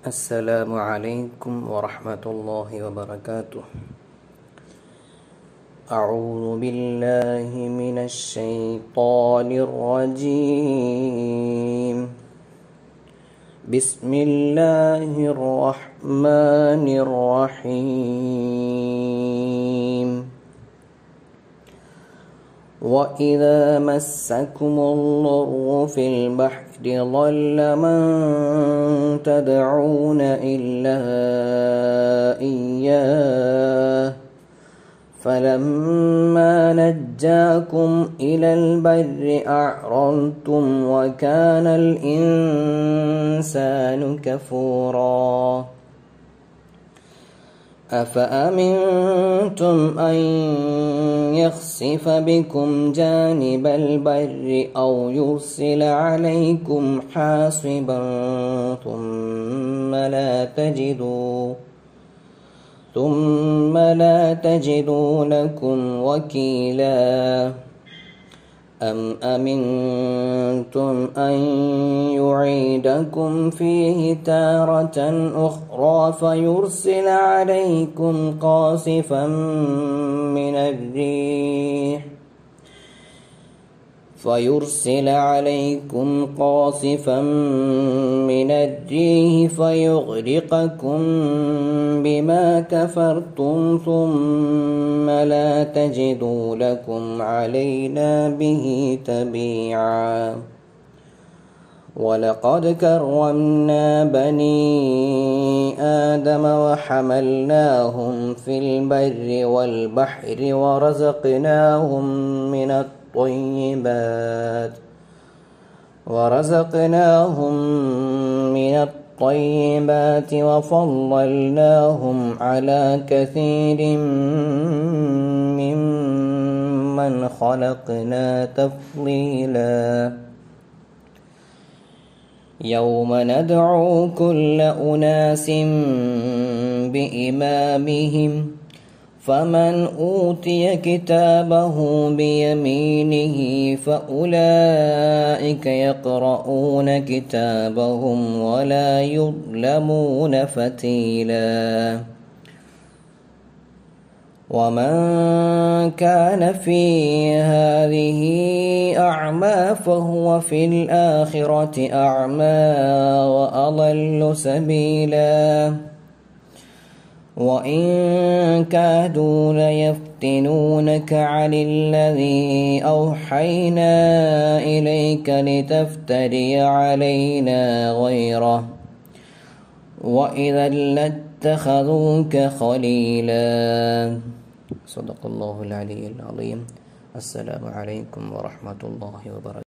Assalamualaikum warahmatullahi wabarakatuh. A'udzu billahi minasy syaithanir rajim. Bismillahirrahmanirrahim. Wa idza massakumul fil bahri dhalla man tad'una illa iyyah falamma najjakum ilal barri a'radtum wa kana al-insanu kafura. أفأمنتم أن يخسف بكم جانب البر أو يرسل عليكم حاصبا ثم لا تجدوا لكم وكيلا أم أمنتم أن يعيدكم فيه تارة أخرى فيرسل عليكم قاصفا من الريح فيغرقكم بما كفرتم ثم لا تجدوا لكم علينا به تبيعا. ولقد كرمنا بني آدم وحملناهم في البر والبحر ورزقناهم من الطيبات وفضلناهم على كثير ممن خلقنا تفضيلا. يوم ندعو كل أناس بإمامهم فمن أوتي كتابه بيمينه فأولئك يقرؤون كتابهم ولا يظلمون فتيلا. ومن كان في هذه أعمى فهو في الآخرة أعمى وأضل سبيلا. وإن كادوا ليفتنونك عن الذي أوحينا إليك لتفتري علينا غيره وإذا لاتخذوك خليلا. صدق الله العلي العظيم. السلام عليكم ورحمة الله وبركاته.